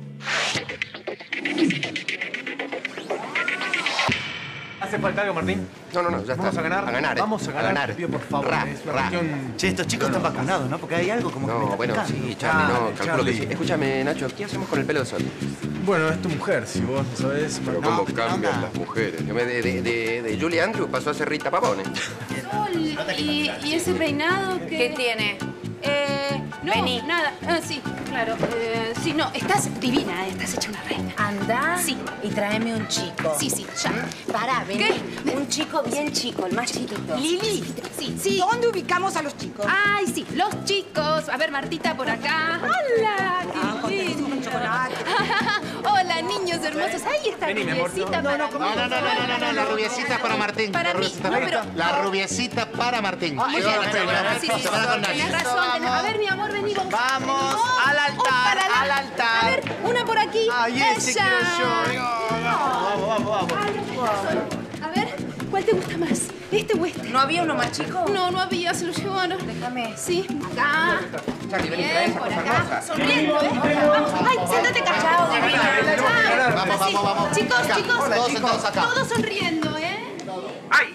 ¿Hace falta algo, Martín? No, ya está. ¿Vamos a ganar? A ganar. Vamos a ganar. Te pido, por favor. Es una cuestión... Che, estos chicos están vacunados, ¿no? Porque hay algo como que me No, está bueno, picando. sí, Charlie, no, calculo Charlie. que sí. Escúchame, Nacho, ¿qué hacemos con el pelo de Sol? Bueno, es tu mujer, si vos no sabés. Pero No, cómo ¿qué cambian onda? las mujeres. De Julie Andrews pasó a ser Rita Pavone. ¿Y ese peinado qué? ¿Qué tiene? No, Vení. nada. Sí, claro. Sí, no, estás divina, estás hecha una reina. Anda. Sí. Y tráeme un chico. Sí, ya. Pará, vení. ¿Qué? Un chico bien chico, el más chiquito. Lili, Sí. ¿dónde ubicamos a los chicos? Ay, sí, los chicos. A ver, Martita, por acá. ¡Hola! ¡Qué lindo! Hola, niños hermosos. Ahí está Vení, mi amor. rubiecita para mí. No, la rubiecita para Martín. Para La mí, rubiecita no, para- pero- La rubiecita para Martín. Muy bien, sí, Se van con nadie. tenés razón. A ver, mi amor, vení vos. Vamos, al altar, al altar. A ver, una por aquí. Ay, ese Ella. quiero yo. Vamos. A ver, ¿cuál te gusta más? ¿Este o este? ¿No había uno más chico? No había, se lo llevaron. Déjame. Sí, acá. Charlie, vení, trae Bien, esa por cosa acá. hermosa. Sonriendo, ¿eh? Vamos. Ay, siéntate acá. Chao, divina. Chao. Así. Vamos. Chicos, Acá, chicos. todos sentados acá. Todos sonriendo, ¿eh? ¡Ay!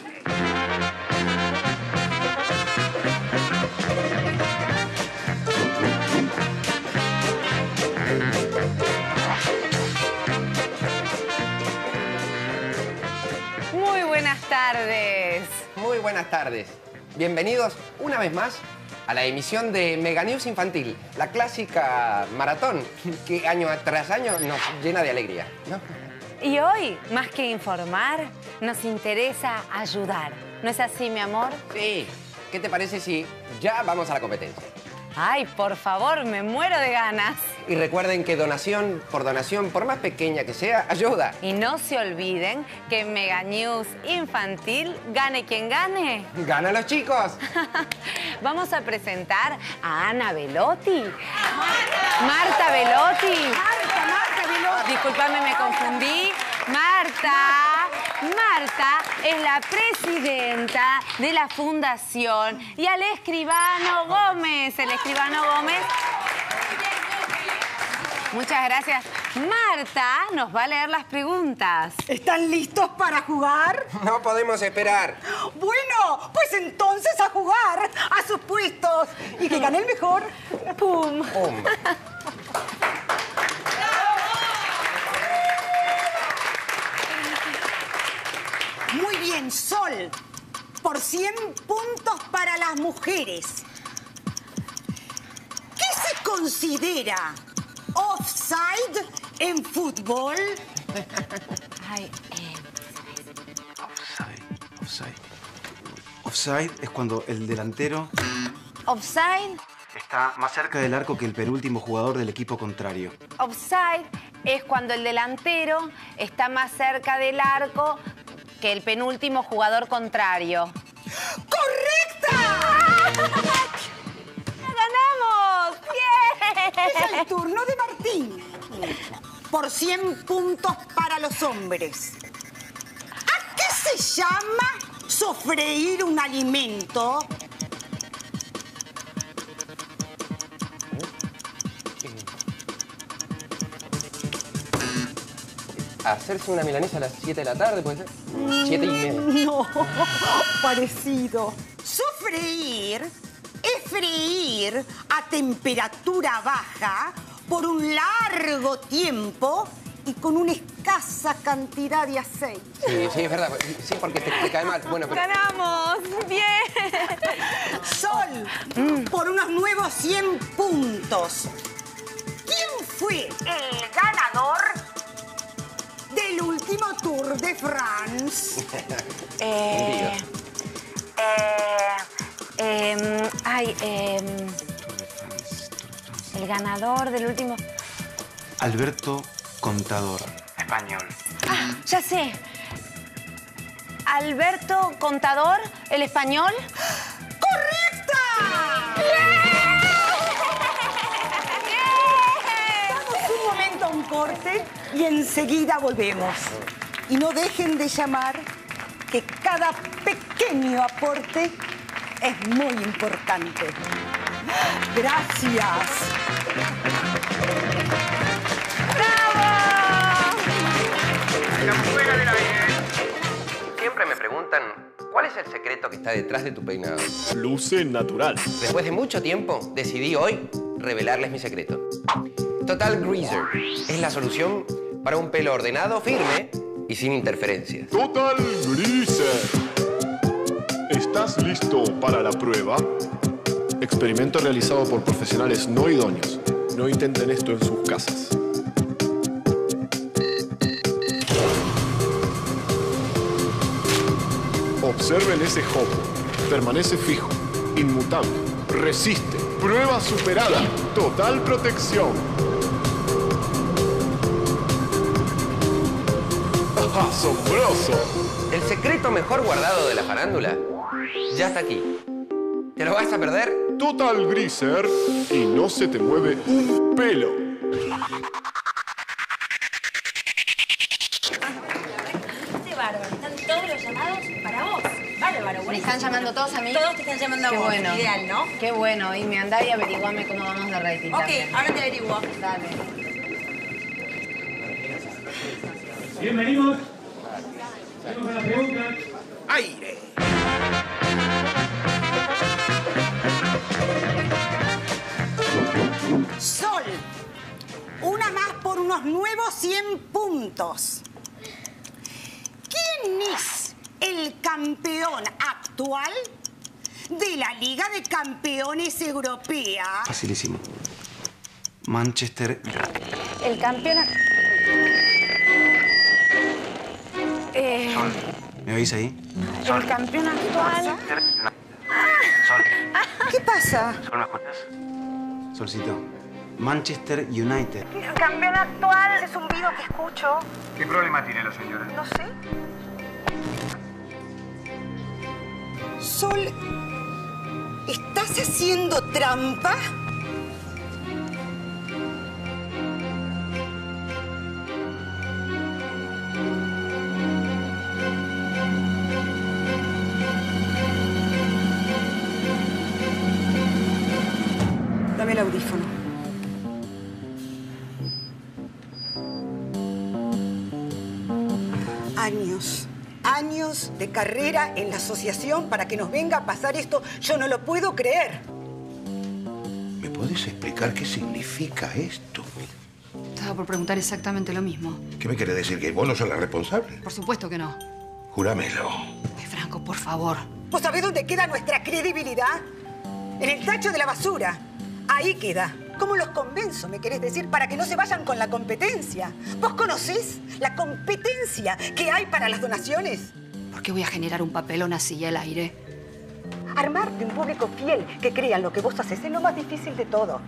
Muy buenas tardes. Muy buenas tardes. Bienvenidos una vez más a la emisión de Mega News Infantil, la clásica maratón que año tras año nos llena de alegría, ¿no? Y hoy, más que informar, nos interesa ayudar. ¿No es así, mi amor? Sí. ¿Qué te parece si ya vamos a la competencia? Ay, por favor, me muero de ganas. Y recuerden que donación, por más pequeña que sea, ayuda. Y no se olviden que en Mega News Infantil, gane quien gane. ¡Gana los chicos! Vamos a presentar a Ana Velotti. Marta Velotti. Marta Velotti. Disculpame, me confundí. Marta es la presidenta de la fundación. Y al escribano Gómez. El escribano Gómez Muchas gracias. Marta nos va a leer las preguntas. ¿Están listos para jugar? No podemos esperar. Bueno, pues entonces a jugar, a sus puestos. Y que gane el mejor. ¡Pum! ¡Pum! Muy bien, Sol. Por 100 puntos para las mujeres. ¿Qué se considera offside en fútbol? Ay, Offside es cuando el delantero offside. está más cerca del arco que el penúltimo jugador del equipo contrario. Offside es cuando el delantero está más cerca del arco que el penúltimo jugador contrario. ¡Correcta! ¡Ganamos! ¡Bien! Es el turno de Martín. Por 100 puntos para los hombres. ¿A qué se llama sofreír un alimento? ¿Hacerse una milanesa a las 7 de la tarde, puede ser? 7:30. No, parecido. Sofreír es freír a temperatura baja por un largo tiempo y con una escasa cantidad de aceite. Sí, es verdad. Sí, porque te cae mal. Bueno, pero... ¡Ganamos! ¡Bien! Sol, por unos nuevos 100 puntos. ¿Quién fue el ganador del último Tour de France? El ganador del último... Alberto Contador. Español. Ah, ya sé. Alberto Contador, el español. ¡Correcta! Damos un momento a un corte y enseguida volvemos. Y no dejen de llamar, que cada pequeño aporte es muy importante. Gracias. Siempre me preguntan, ¿cuál es el secreto que está detrás de tu peinado? Luce natural. Después de mucho tiempo, decidí hoy revelarles mi secreto. Total Greaser es la solución para un pelo ordenado, firme y sin interferencias. Total Greaser. ¿Estás listo para la prueba? Experimento realizado por profesionales no idóneos. No intenten esto en sus casas. Observen ese hopo. Permanece fijo, inmutable, resiste, prueba superada, total protección. ¡Asombroso! El secreto mejor guardado de la farándula ya está aquí. ¿Te lo vas a perder? Total Greaser y no se te mueve un pelo. Qué bárbaro. Están todos los llamados para vos. Bárbaro. ¿Me están llamando todos a mí? Todos te están llamando a Qué vos. bueno. Ideal, ¿no? Qué bueno. Y me andá y averiguame cómo vamos de rating. Ok, ahora te averiguo. Dale. Bienvenidos. Vamos a la pregunta. ¡Aire! Sol, una más por unos nuevos 100 puntos. ¿Quién es el campeón actual de la Liga de Campeones Europea? Facilísimo. Manchester. El campeón... ¿Me oís ahí? El campeón actual... ¿Qué pasa? ¿Sol, me escuchas? Solcito. Manchester United. El campeón actual es un zumbido que escucho. ¿Qué problema tiene la señora? No sé. Sol, ¿estás haciendo trampa? Dame el audífono. años de carrera en la asociación para que nos venga a pasar esto. Yo no lo puedo creer. ¿Me podés explicar qué significa esto? Estaba por preguntar exactamente lo mismo. ¿Qué me quiere decir? ¿Que vos no sos la responsable? Por supuesto que no. Júramelo. Franco, por favor. ¿Vos sabés dónde queda nuestra credibilidad? En el tacho de la basura. Ahí queda. ¿Cómo los convenzo, me querés decir, para que no se vayan con la competencia? ¿Vos conocés la competencia que hay para las donaciones? ¿Por qué voy a generar un papelón así al aire? Armarte un público fiel que crea en lo que vos haces es lo más difícil de todo.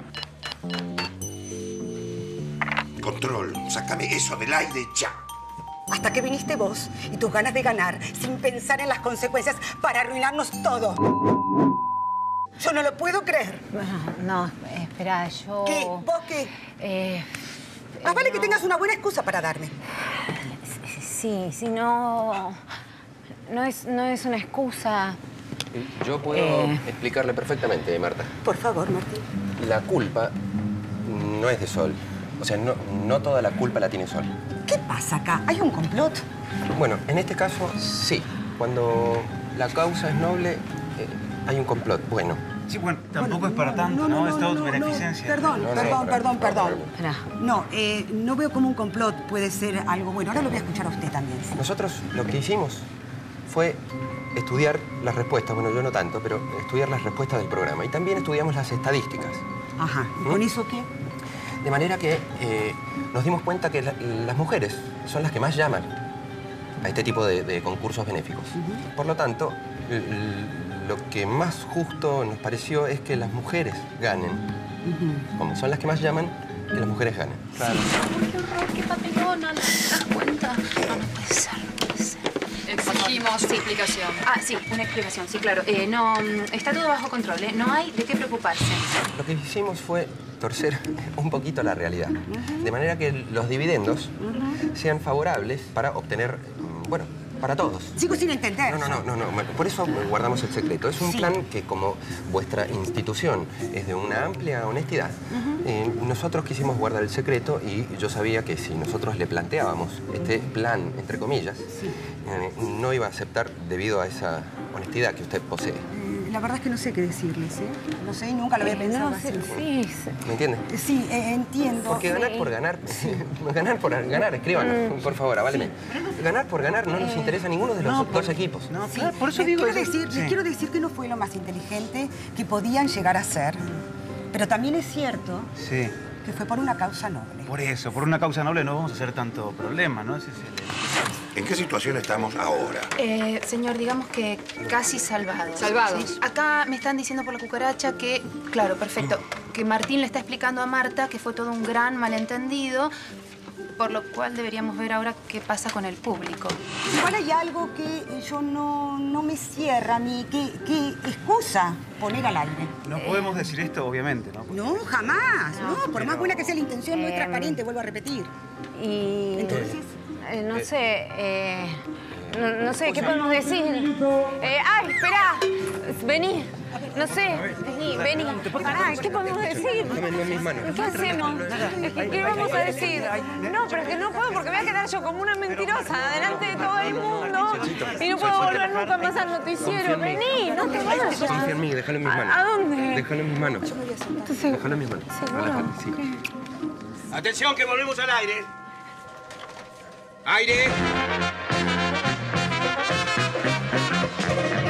Control, sácame eso del aire ya. Hasta que viniste vos y tus ganas de ganar sin pensar en las consecuencias para arruinarnos todo. Yo no lo puedo creer. No, espera, yo... ¿Qué? ¿Vos qué? Más vale que tengas una buena excusa para darme. Sí, no... No es una excusa. Yo puedo explicarle perfectamente, Marta. Por favor, Martín. La culpa no es de Sol. O sea, no toda la culpa la tiene Sol. ¿Qué pasa acá? ¿Hay un complot? Bueno, en este caso, sí. Cuando la causa es noble, hay un complot. Bueno. Sí, bueno, tampoco es para tanto, ¿no? Es todo beneficencia. Perdón. No veo como un complot puede ser algo bueno. Ahora lo voy a escuchar a usted también. ¿Sí? Nosotros lo que hicimos fue estudiar las respuestas. Bueno, yo no tanto, pero estudiar las respuestas del programa. Y también estudiamos las estadísticas. Ajá. ¿Con eso qué? De manera que nos dimos cuenta que las mujeres son las que más llaman a este tipo de concursos benéficos. Por lo tanto, lo que más justo nos pareció es que las mujeres ganen. Como son las que más llaman, que las mujeres ganen. Claro. ¡Qué horror! ¡Qué papelón! ¿No te das cuenta? No puede ser, no puede ser. Exigimos explicación. Sí, una explicación, sí, claro. No, está todo bajo control, ¿eh? No hay de qué preocuparse. Lo que hicimos fue torcer un poquito la realidad. De manera que los dividendos sean favorables para obtener, bueno, para todos. Sigo sin entender. No. Por eso guardamos el secreto. Es un plan que, como vuestra institución es de una amplia honestidad, nosotros quisimos guardar el secreto y yo sabía que si nosotros le planteábamos este plan, entre comillas, no iba a aceptar debido a esa honestidad que usted posee. La verdad es que no sé qué decirles, ¿eh? No sé y nunca lo había pensado así. ¿Me entiende? Sí, entiendo. Porque ganar por ganar, ganar por ganar, escríbanos, por favor, aváleme. Ganar por ganar no nos interesa a ninguno de los dos equipos. No, claro, por eso digo... Les quiero decir que no fue lo más inteligente que podían llegar a ser. Pero también es cierto que fue por una causa noble. Por eso, por una causa noble no vamos a hacer tanto problema, ¿no? ¿En qué situación estamos ahora? Señor, digamos que casi salvados. Salvados. Sí. Acá me están diciendo por la cucaracha que, claro, perfecto, que Martín le está explicando a Marta que fue todo un gran malentendido, por lo cual deberíamos ver ahora qué pasa con el público. Igual hay algo que yo no me cierra a mí. ¿Qué excusa poner al aire? No podemos decir esto, obviamente, ¿no? No, jamás. No, por más buena que sea la intención, no es transparente, vuelvo a repetir. Y... Entonces... no sé, ¿qué podemos decir? ¡Ay, esperá! Vení. No sé, vení. Pará, ¿qué podemos decir? Dámelo en mis manos. ¿Qué hacemos? ¿Qué vamos a decir? No, pero es que no puedo porque voy a quedar yo como una mentirosa delante de todo el mundo y no puedo volver nunca más al noticiero. Vení, no te vayas. Confía en mí, déjalo en mis manos. ¿A dónde? Déjalo en mis manos. Déjalo en mis manos. Sí. Atención, que volvemos al aire. ¡Aire!